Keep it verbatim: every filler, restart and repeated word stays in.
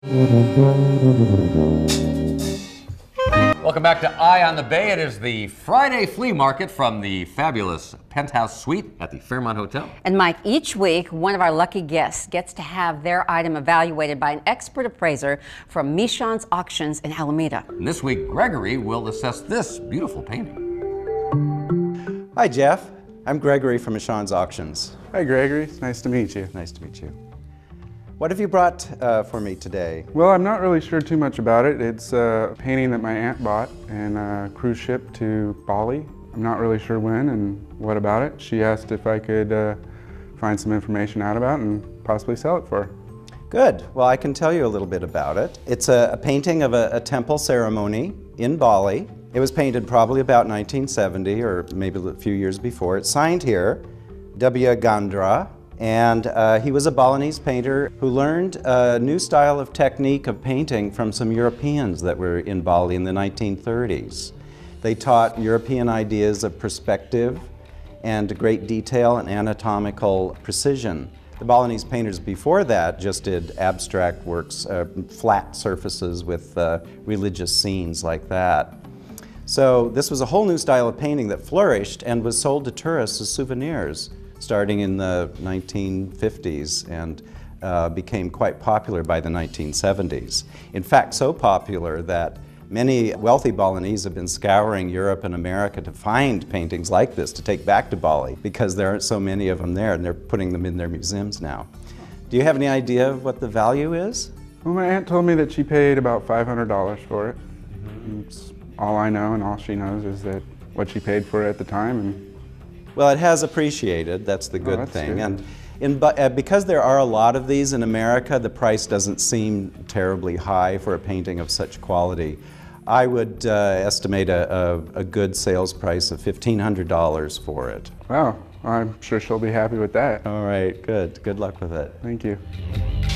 Welcome back to Eye on the Bay. It is the Friday flea market from the fabulous penthouse suite at the Fairmont Hotel. And Mike, each week, one of our lucky guests gets to have their item evaluated by an expert appraiser from Michon's Auctions in Alameda. And this week, Gregory will assess this beautiful painting. Hi, Jeff. I'm Gregory from Michon's Auctions. Hi, Gregory. It's nice to meet you. Nice to meet you. What have you brought uh, for me today? Well, I'm not really sure too much about it. It's a painting that my aunt bought in a cruise ship to Bali. I'm not really sure when and what about it. She asked if I could uh, find some information out about it and possibly sell it for her. Good. Well, I can tell you a little bit about it. It's a, a painting of a, a temple ceremony in Bali. It was painted probably about nineteen seventy or maybe a few years before. It's signed here, W. Gandra. And uh, he was a Balinese painter who learned a new style of technique of painting from some Europeans that were in Bali in the nineteen thirties. They taught European ideas of perspective and great detail and anatomical precision. The Balinese painters before that just did abstract works, uh, flat surfaces with uh, religious scenes like that. So this was a whole new style of painting that flourished and was sold to tourists as souvenirs, starting in the nineteen fifties and uh, became quite popular by the nineteen seventies. In fact, so popular that many wealthy Balinese have been scouring Europe and America to find paintings like this to take back to Bali because there aren't so many of them there and they're putting them in their museums now. Do you have any idea of what the value is? Well, my aunt told me that she paid about five hundred dollars for it. Mm-hmm. It's all I know and all she knows is that what she paid for it at the time. And well, it has appreciated, that's the good oh, that's thing. good. And in, uh, because there are a lot of these in America, the price doesn't seem terribly high for a painting of such quality. I would uh, estimate a, a, a good sales price of fifteen hundred dollars for it. Wow, I'm sure she'll be happy with that. All right, good. Good luck with it. Thank you.